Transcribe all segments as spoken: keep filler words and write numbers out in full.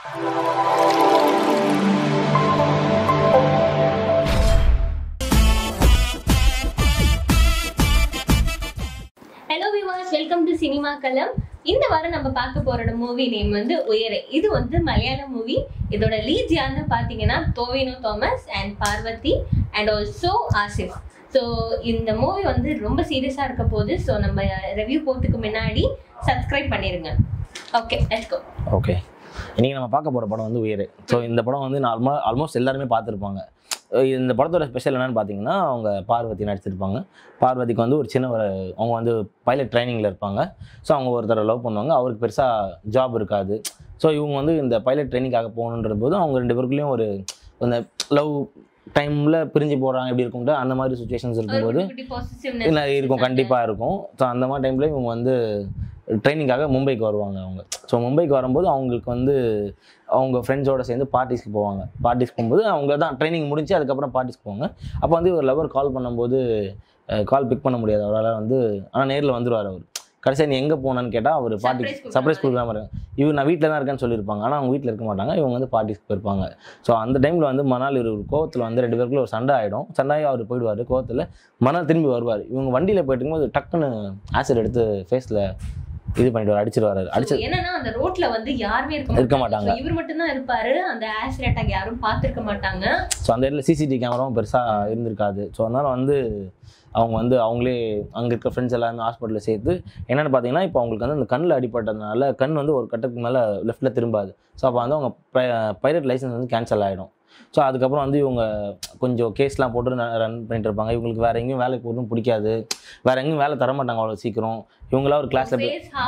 Hello viewers, welcome to Cinema Kalam. இந்த வாரம் நம்ம பார்க்க போற மூவி நேம் வந்து உயரே. இது வந்து மலையாளம் மூவி. இதோட லீட்ஸ் யாருன்னு பாத்தீங்கன்னா Tovino Thomas and Parvathy and also Asif. So இந்த மூவி வந்து ரொம்ப சீரியஸா இருக்க போகுது. ஸோ நம்ம ரிவ்யூ போறதுக்கு முன்னாடி சப்ஸ்கிரைப் பண்ணிருங்க. Okay, let's go. ஓகே, இன்னைக்கு நம்ம பார்க்க போற படம் வந்து உயரே. ஸோ இந்த படம் வந்து நார்மலா ஆல்மோஸ்ட் எல்லாருமே பார்த்துருப்பாங்க. இந்த படத்தோட ஸ்பெஷல் என்னன்னு பார்த்தீங்கன்னா, அவங்க பார்வதி நடிச்சிருப்பாங்க. பார்வதிக்கு வந்து ஒரு சின்ன ஒரு அவங்க வந்து பைலட் ட்ரைனிங்கில் இருப்பாங்க. ஸோ அவங்க ஒருத்தரை லவ் பண்ணுவாங்க. அவருக்கு பெருசாக ஜாப் இருக்காது. ஸோ இவங்க வந்து இந்த பைலட் ட்ரைனிங்காக போகணுன்ற போது அவங்க ரெண்டு பேருக்குள்ளேயும் ஒரு அந்த லவ் டைமில் பிரிஞ்சு போகிறாங்க எப்படி இருக்கும்ட்டு அந்த மாதிரி சுச்சுவேஷன்ஸ் இருக்கும்போது இல்லை இருக்கும், கண்டிப்பாக இருக்கும். ஸோ அந்த மாதிரி டைமில் இவங்க வந்து ட்ரைனிங்காக மும்பைக்கு வருவாங்க அவங்க. ஸோ மும்பைக்கு வரும்போது அவங்களுக்கு வந்து அவங்க ஃப்ரெண்ட்ஸோடு சேர்ந்து பார்ட்டிஸ்க்கு போவாங்க. பார்ட்டிஸ்க்கு போகும்போது அவங்க தான் ட்ரைனிங் முடிஞ்சு அதுக்கப்புறம் பார்ட்டிஸ்க்கு போவாங்க. அப்போ வந்து ஒரு லவர் கால் பண்ணும்போது கால் பிக் பண்ண முடியாது அவரால் வந்து. ஆனால் நேரில் வந்துடுவார் அவர். கடைசியாக நீ எங்கே போனான்னு கேட்டால் அவர் பார்ட்டிக்கு சர்ப்ரைஸ் கொடுக்காம இருக்காங்க. இவர் நான் வீட்டில் தான் இருக்கேன்னு சொல்லியிருப்பாங்க. ஆனால் அவங்க வீட்டில் இருக்க மாட்டாங்க. இவங்க வந்து பார்ட்டிஸ்க்கு போயிருப்பாங்க. ஸோ அந்த டைமில் வந்து மணால் ஒரு கோவத்தில் வந்து ரெண்டு பேருக்குள்ள ஒரு சண்டை ஆகிடும். சண்டையாக அவர் போயிடுவார். கோவத்தில் மணால் திரும்பி வருவார். இவங்க வண்டியில் போயிட்டு இருக்கும்போது டக்குன்னு ஆசிட் எடுத்து ஃபேஸில் இது பண்ணிட்டு அடிச்சிருவாரு. அடிச்சு என்னன்னா அந்த ரோட்ல வந்து யாருமே இருக்க மாட்டாங்க. இவர் மட்டும் தான் இருப்பாரு. அந்த ஆசிட் அட்டாக் யாரும் பார்த்திருக்க மாட்டாங்க. ஸோ அந்த இடத்துல சிசிடிவி கேமராவும் பெருசாக இருந்திருக்காது. ஸோ அதனால வந்து அவங்க வந்து அவங்களே அங்கே இருக்க ஃப்ரெண்ட்ஸ் எல்லாருமே ஹாஸ்பிட்டலில் சேர்த்து என்னென்னு பார்த்தீங்கன்னா, இப்போ அவங்களுக்கு வந்து அந்த கண்ணில் அடிப்பட்டதுனால கண் வந்து ஒரு கட்டத்துக்கு மேலே லெஃப்ட்டில் திரும்பாது. ஸோ அப்போ வந்து அவங்க பைலட் லைசன்ஸ் வந்து கேன்சல் ஆகிடும். ஸோ அதுக்கப்புறம் வந்து இவங்க கொஞ்சம் கேஸ்லாம் போட்டு ரன் பண்ணிட்டு இருப்பாங்க. இவங்களுக்கு வேறு எங்கேயும் வேலைக்கு போகணும் பிடிக்காது. வேறு எங்கேயும் வேலை தரமாட்டாங்க அவ்வளோ சீக்கிரம். இவங்களாம் ஒரு கிளாஸில்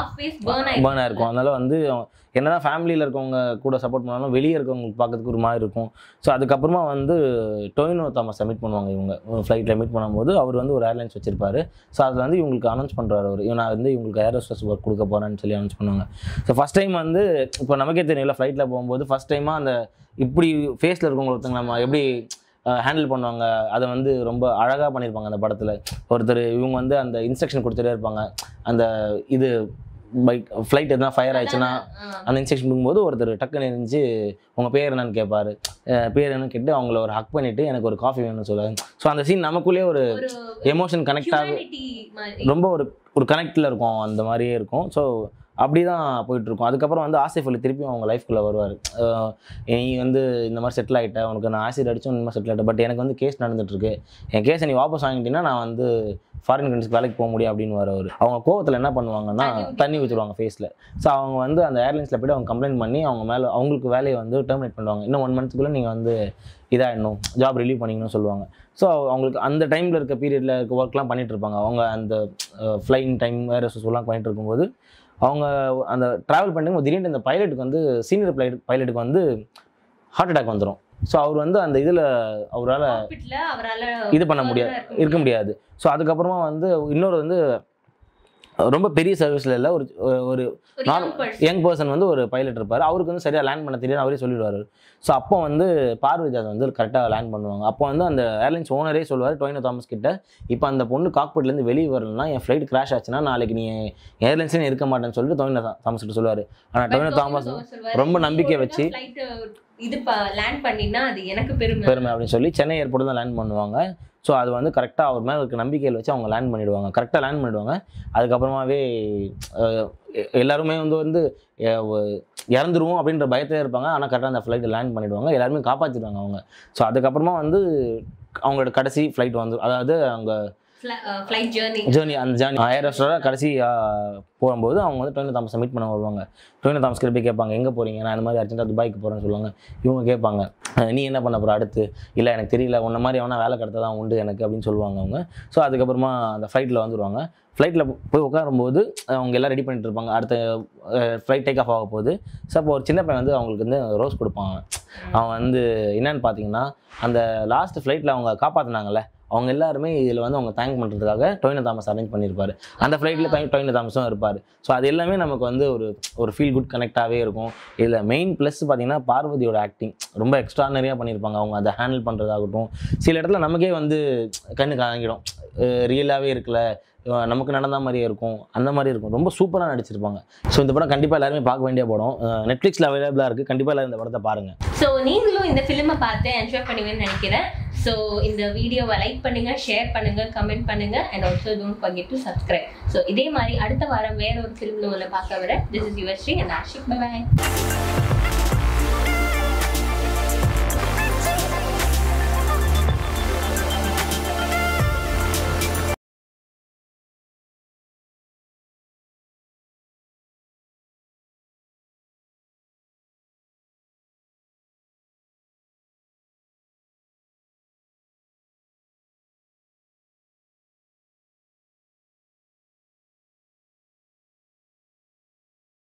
பேர்ன் ஆயிருக்கும். அதனால வந்து என்னதான் ஃபேமிலியில் இருக்கவங்க கூட சப்போர்ட் பண்ணாலும் வெளியே இருக்கவங்களுக்கு பார்க்கறதுக்கு ஒரு மாதிரி இருக்கும். ஸோ அதுக்கப்புறமா வந்து டொவினோ தாமஸ் மீட் பண்ணுவாங்க. இவங்க ஃப்ளைட்டில் மீட் பண்ணும்போது அவர் வந்து ஒரு ஏர்லைன்ஸ் வச்சிருப்பாரு. ஸோ அதில் வந்து இவங்களுக்கு அனௌன்ஸ் பண்ணுறாரு அவர். நான் வந்து இவங்களுக்கு ஏர் ஹோஸ்டஸ் ஒர்க் கொடுக்க போகிறேன்னு சொல்லி அனௌன்ஸ் பண்ணுவாங்க. ஸோ ஃபஸ்ட் டைம் வந்து இப்போ நமக்கே தெரியல, ஃப்ளைட்டில் போகும்போது ஃபஸ்ட் டைமாக அந்த இப்படி ஃபேஸில் இருக்கவங்க ஒருத்தங்க நம்ம எப்படி ஹேண்டில் பண்ணுவாங்க அதை வந்து ரொம்ப அழகாக பண்ணியிருப்பாங்க அந்த படத்தில். ஒருத்தர் இவங்க வந்து அந்த இன்ஸ்ட்ரக்ஷன் கொடுத்துட்டே இருப்பாங்க. அந்த இது பைக் ஃப்ளைட் எதுனா ஃபயர் ஆயிடுச்சுன்னா அந்த இன்ஸ்ட்ரக்ஷன் கொடுக்கும்போது ஒருத்தர் டக்குன்னு இருந்துச்சு உங்கள் பேர் என்னன்னு கேட்பாரு. பேர் என்னன்னு கேட்டு அவங்கள ஒரு ஹக் பண்ணிவிட்டு எனக்கு ஒரு காஃபி வேணும்னு சொல்லுவாங்க. ஸோ அந்த சீன் நமக்குள்ளேயே ஒரு எமோஷன் கனெக்ட் ஆகும். ரொம்ப ஒரு ஒரு கனெக்டில் இருக்கும். அந்த மாதிரியே இருக்கும். ஸோ அப்படி தான் போயிட்டுருக்கும். அதுக்கப்புறம் வந்து ஆசிஃப் அலி திருப்பியும் அவங்க லைஃப்குள்ளே வருவார். நீ வந்து இந்த மாதிரி செட்டில் ஆகிட்டேன், உனக்கு நான் ஆசிட் அடிச்சும் இந்த மாதிரி செட்டில் ஆகிட்டேன், பட் எனக்கு வந்து கேஸ் நடந்துகிட்ருக்கு, என் கேஸை நீ வாபஸ் வாங்கிட்டீங்கன்னா நான் வந்து ஃபாரின் கண்ட்ரிஸ்க்கு வேலைக்கு போக முடியும் அப்படின்னு வர அவர். அவங்க கோவத்தில் என்ன பண்ணுவாங்கன்னா தண்ணி ஊற்றிடுவாங்க ஃபேஸில். ஸோ அவங்க வந்து அந்த ஏர்லைன்ஸில் போய்ட்டு அவங்க கம்ப்ளைண்ட் பண்ணி அவங்க மேலே அவங்களுக்கு வேலையை வந்து டெர்மினேட் பண்ணுவாங்க. இன்னும் ஒன் மந்த்துக்குள்ளே நீங்கள் வந்து இதாகிடணும், ஜாப் ரிலீவ் பண்ணிக்கணும்னு சொல்லுவாங்க. ஸோ அவங்களுக்கு அந்த டைமில் இருக்க பீரியடில் இருக்க ஒர்க்லாம் பண்ணிகிட்டு இருப்பாங்க. அவங்க அந்த ஃப்ளைங் டைம் வேறு எல்லாம் பண்ணிகிட்டு இருக்கும்போது அவங்க அந்த ட்ராவல் பண்ணும்போது திடீர்னு இந்த பைலட்டுக்கு வந்து சீனியர் பைலட் பைலட்டுக்கு வந்து ஹார்ட் அட்டாக் வந்துடும். ஸோ அவர் வந்து அந்த இதில் அவரால் இது பண்ண முடியாது, இருக்க முடியாது. ஸோ அதுக்கப்புறமா வந்து இன்னொரு வந்து ரொம்ப பெரிய சர்வீஸில் இல்லை, ஒரு ஒரு நார்மல் யங் பர்சன் வந்து ஒரு பைலட் இருப்பார். அவருக்கு வந்து சரியாக லேண்ட் பண்ண தெரியாது, அவரே சொல்லிடுவார். ஸோ அப்போ வந்து பார்வதி அதை வந்து கரெக்டாக லேண்ட் பண்ணுவாங்க. அப்போ வந்து அந்த ஏர்லைன்ஸ் ஓனரே சொல்லுவார் டொவினோ தாமஸ் கிட்ட, இப்போ அந்த பொண்ணு காக்பிட்லேருந்து வெளியே வரலன்னா என் ஃப்ளைட் கிராஷ் ஆச்சுன்னா நாளைக்கு நீ ஏர்லைன்ஸே இருக்க மாட்டேன்னு சொல்லிட்டு டொவினோ தாமஸ் கிட்ட சொல்லுவார். ஆனால் டொவினோ தாமஸ் ரொம்ப நம்பிக்கை வச்சு இது லேண்ட் பண்ணினா அது எனக்கு பெருமை பெருமை அப்படின்னு சொல்லி சென்னை ஏர்போர்ட் தான் லேண்ட் பண்ணுவாங்க. ஸோ அது வந்து கரெக்டாக அவர் மேலே இருக்க நம்பிக்கையில் வச்சு அவங்க லேண்ட் பண்ணிவிடுவாங்க. கரெக்டாக லேண்ட் பண்ணிவிடுவாங்க. அதுக்கப்புறமாவே எல்லாருமே வந்து வந்து இறந்துருவோம் அப்படின்ற பயத்திலே இருப்பாங்க. ஆனால் கரெக்டாக அந்த ஃப்ளைட்டை லேண்ட் பண்ணிவிடுவாங்க. எல்லாருமே காப்பாற்றிடுவாங்க அவங்க. ஸோ அதுக்கப்புறமா வந்து அவங்களோட கடைசி ஃப்ளைட் வந்து அதாவது அவங்க ஃப்ளைட் ஜர்னி ஜேர்னி அந்த ஜேர்னி ஏர் ஹோஸ்டஸோட கடைசி போகும்போது அவங்க வந்து டொவினோ தாமஸை மீட் பண்ண வருவாங்க. டொவினோ தாமஸ் கிட்ட போய் கேட்பாங்க எங்கே போகிறீங்க, நான் இந்த மாதிரி அர்ஜென்ட்டாக துபாய்க்கு போகிறேன்னு சொல்லுவாங்க. இவங்க கேட்பாங்க நீ என்ன பண்ண போகிற அடுத்து, இல்லை எனக்கு தெரியல, உன்ன மாதிரி அவனா வேலை கிடைத்தா தான் உண்டு எனக்கு அப்படின்னு சொல்லுவாங்க அவங்க. ஸோ அதுக்கப்புறமா அந்த ஃப்ளைட்டில் வந்துடுவாங்க. ஃப்ளைட்டில் போய் உட்காரும்போது அவங்க எல்லாம் ரெடி பண்ணிட்டு இருப்பாங்க. அடுத்த ஃப்ளைட் டேக் ஆஃப் ஆக போகுது. ஸோ அப்போ ஒரு சின்ன பையன் வந்து அவங்களுக்கு வந்து ரோஸ் கொடுப்பாங்க. அவன் வந்து என்னன்னு பார்த்தீங்கன்னா அந்த லாஸ்ட் ஃப்ளைட்டில் அவங்க காப்பாற்றினாங்கல்ல அவங்க எல்லாருமே இதில் வந்து அவங்க தேங்க் பண்ணுறதுக்காக டொவினோ தாமஸ் அரேஞ்ச் பண்ணியிருப்பார். அந்த ஃப்ளைட்டில் டொவினோ தாமஸும் இருப்பார். ஸோ அது எல்லாமே நமக்கு வந்து ஒரு ஒரு ஃபீல் குட் கனெக்டாகவே இருக்கும். இதில் மெயின் ப்ளஸ் பார்த்திங்கன்னா பார்வதியோட ஆக்டிங் ரொம்ப எக்ஸ்ட்ரானரியாக பண்ணியிருப்பாங்க. அவங்க அதை ஹேண்டில் பண்ணுறதாகட்டும் சில இடத்துல நமக்கே வந்து கண்ணு காங்கிடும், ரியலாகவே இருக்கல, நமக்கு நடந்த மாதிரியே இருக்கும், அந்த மாதிரி இருக்கும். ரொம்ப சூப்பராக நடிச்சிருப்பாங்க. ஸோ இந்த படம் கண்டிப்பாக எல்லாருமே பார்க்க வேண்டிய படம். நெட்ஃப்ளிக்ஸில் அவைலபிளாக இருக்குது. கண்டிப்பாக எல்லாரும் இந்த படத்தை பாருங்கள். ஸோ நீங்களும் இந்த ஃபிலிமை பார்த்து என்ஜாய் பண்ணுவீங்கன்னு நினைக்கிறேன். ஸோ இந்த வீடியோவை லைக் பண்ணுங்க, ஷேர் பண்ணுங்க, கமெண்ட் பண்ணுங்க, and also don't forget to subscribe. So இதே மாதிரி அடுத்த வாரம் வேற ஒரு ஃபிலிம் உங்களை பார்க்க வரேன். This is your Sri and Ashiq. Bye bye.